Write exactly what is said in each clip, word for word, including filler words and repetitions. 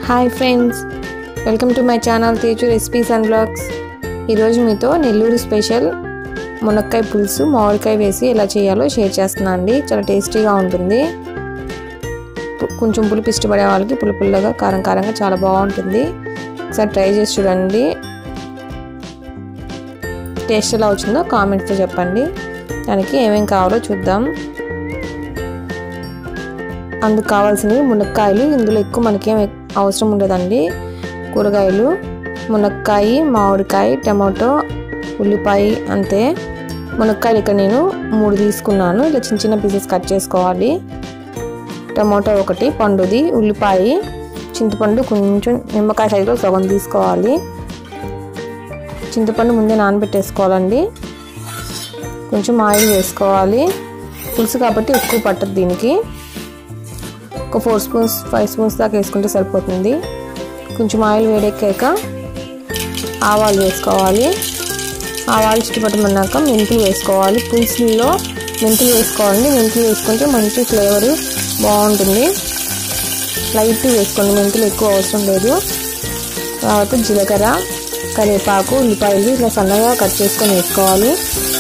Hi friends, welcome to my channel Teju recipes and blogs. ఈరోజు మీతో Nellore special మునక్కాయ పులుసు మామిడికాయ వేసి ఎలా చేయాలో షేర్ చేస్తున్నాను అండి. చాలా టేస్టీగా ఉంటుంది. కొంచెం పులుపు ఇష్టపడే వాళ్ళకి పుల్ల పుల్లగా కారం కారంగా చాలా బాగుంటుంది. ఒకసారి ట్రై చేసి చూడండి. టేస్ట్ ఎలా వచ్చిందో కామెంట్స్లో చెప్పండి. దానికి ఏమేమి కావాలో చూద్దాం. అందుకు కావాల్సినవి మునక్కాయలు. ఇందులో ఎక్కువ మనకేం అవసరం ఉండదండి. కూరగాయలు మునక్కాయ, మామిడికాయ, టమాటో, ఉల్లిపాయ అంతే. మునక్కాయలు ఇక్కడ నేను మూడు తీసుకున్నాను. ఇలా చిన్న చిన్న పీసెస్ కట్ చేసుకోవాలి. టమాటో ఒకటి, పండుది, ఉల్లిపాయ, చింతపండు కొంచెం నిమ్మకాయ సైజులో సగం తీసుకోవాలి. చింతపండు ముందే నానబెట్టేసుకోవాలండి. కొంచెం ఆయిల్ వేసుకోవాలి. పులుసు కాబట్టి ఎక్కువ పట్టదు. దీనికి ఒక ఫోర్ స్పూన్స్ ఫైవ్ స్పూన్స్ దాకా వేసుకుంటే సరిపోతుంది. కొంచెం ఆయిల్ వేడెక్కాక ఆవాలు వేసుకోవాలి. ఆవాలు చిట్టుపట్టమన్నాక మెంతులు వేసుకోవాలి. పులుసులో మెంతులు వేసుకోవాలండి. మెంతులు వేసుకుంటే మంచి ఫ్లేవర్ బాగుంటుంది. లైట్ వేసుకోండి, మెంతులు ఎక్కువ అవసరం లేదు. తర్వాత జీలకర్ర, కరివేపాకు, ఉల్లిపాయలు ఇట్లా సన్నగా కట్ చేసుకొని వేసుకోవాలి.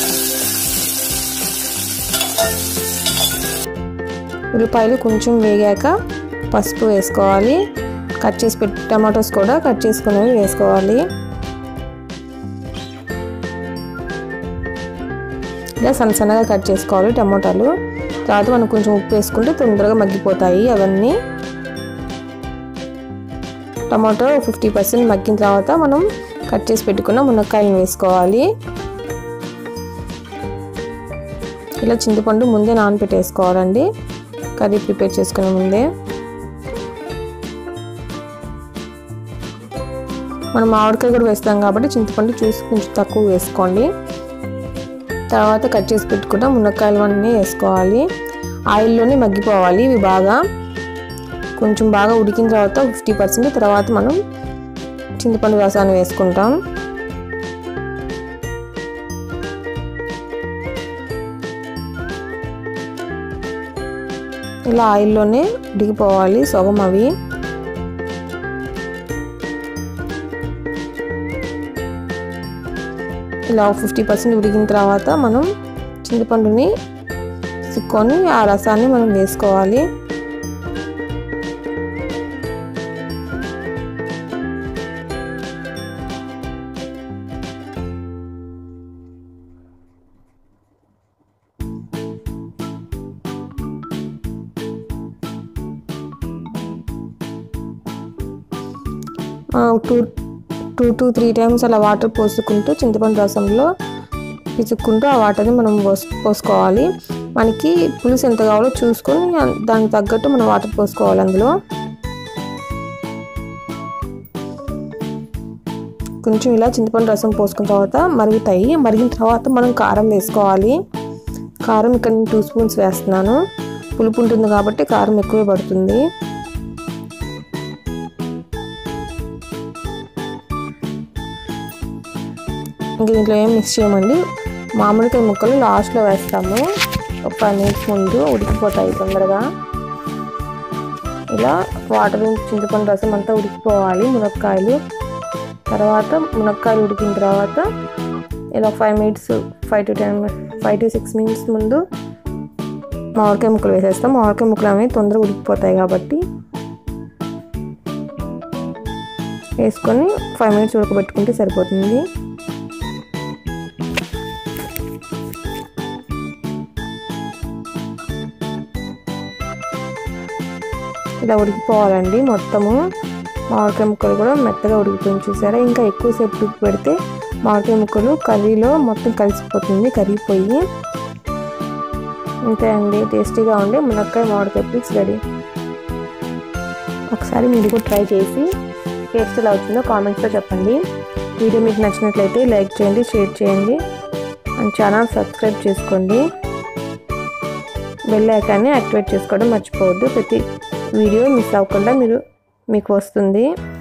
ఉల్లిపాయలు కొంచెం వేగాక పసుపు వేసుకోవాలి. కట్ చేసి పెట్టి టమాటోస్ కూడా కట్ చేసుకునేవి వేసుకోవాలి. ఇలా సన్న సన్నగా కట్ చేసుకోవాలి టమాటాలు. తర్వాత మనం కొంచెం ఉప్పు వేసుకుంటే తొందరగా మగ్గిపోతాయి అవన్నీ. టమాటో ఫిఫ్టీ పర్సెంట్ మగ్గిన తర్వాత మనం కట్ చేసి పెట్టుకున్న మునక్కాయలను వేసుకోవాలి. ఇలా చింతపండు ముందే నానబెట్టేసుకోవాలండి, కర్రీ ప్రిపేర్ చేసుకునే ముందే. మనం మామిడికాయ కూడా వేస్తాం కాబట్టి చింతపండు చూసి కొంచెం తక్కువ వేసుకోండి. తర్వాత కట్ చేసి పెట్టుకుంటా మునక్కాయలు అన్నీ వేసుకోవాలి. ఆయిల్లోనే మగ్గిపోవాలి ఇవి బాగా. కొంచెం బాగా ఉడికిన తర్వాత ఫిఫ్టీ పర్సెంట్ తర్వాత మనం చింతపండు రసాన్ని వేసుకుంటాం. ఇలా ఆయిల్లోనే ఉడికిపోవాలి సగం అవి. ఇలా ఫిఫ్టీ పర్సెంట్ ఉడికిన తర్వాత మనం చింతపండుని సిక్కొని ఆ రసాన్ని మనం వేసుకోవాలి. Two two to three times అలా వాటర్ పోసుకుంటూ చింతపండు రసంలో పిసుక్కుంటూ ఆ వాటర్ని మనం పోసు పోసుకోవాలి మనకి పులుసు ఎంత కావాలో చూసుకొని దానికి తగ్గట్టు మనం వాటర్ పోసుకోవాలి. అందులో కొంచెం ఇలా చింతపండు రసం పోసుకున్న తర్వాత మరుగుతాయి. మరిగిన తర్వాత మనం కారం వేసుకోవాలి. కారం ఇక్కడ నేను టూ స్పూన్స్ వేస్తున్నాను. పులుపు ఉంటుంది కాబట్టి కారం ఎక్కువే పడుతుంది. ఇంక దీంట్లో ఏం మిక్స్ చేయమండి. మామిడికాయ ముక్కలు లాస్ట్లో వేస్తాము. ఒక ఫైవ్ మినిట్స్ ముందు ఉడికిపోతాయి తొందరగా. ఇలా వాటర్ చింతపండు రసం అంతా ఉడికిపోవాలి మునక్కాయలు. తర్వాత మునక్కాయలు ఉడికిన తర్వాత ఇలా five minutes five to ten five to six minutes ముందు మామిడికాయ ముక్కలు వేసేస్తాం. మామిడికాయ ముక్కలు అనేవి తొందరగా ఉడికిపోతాయి కాబట్టి వేసుకొని ఫైవ్ మినిట్స్ ఉడకబెట్టుకుంటే సరిపోతుంది. ఇలా ఉడికిపోవాలండి మొత్తము. మామిడికాయ ముక్కలు కూడా మెత్తగా ఉడికిపోయింది చూసారా. ఇంకా ఎక్కువసేపు ఉడికి పెడితే మామిడికాయ ముక్కలు కర్రీలో మొత్తం కలిసిపోతుంది, కరిగిపోయి. అంతే అండి, టేస్టీగా ఉండే మునక్కాయ మామిడికాయ పులుసు రెడీ. ఒకసారి మీరు కూడా ట్రై చేసి టేస్ట్ ఎలా వచ్చిందో కామెంట్స్లో చెప్పండి. వీడియో మీకు నచ్చినట్లయితే లైక్ చేయండి, షేర్ చేయండి, అండ్ ఛానల్ సబ్స్క్రైబ్ చేసుకోండి. బెల్ ఐకాన్ని యాక్టివేట్ చేసుకోవడం మర్చిపోవద్దు. ప్రతి వీడియో మిస్ అవ్వకుండా మీరు మీకు వస్తుంది.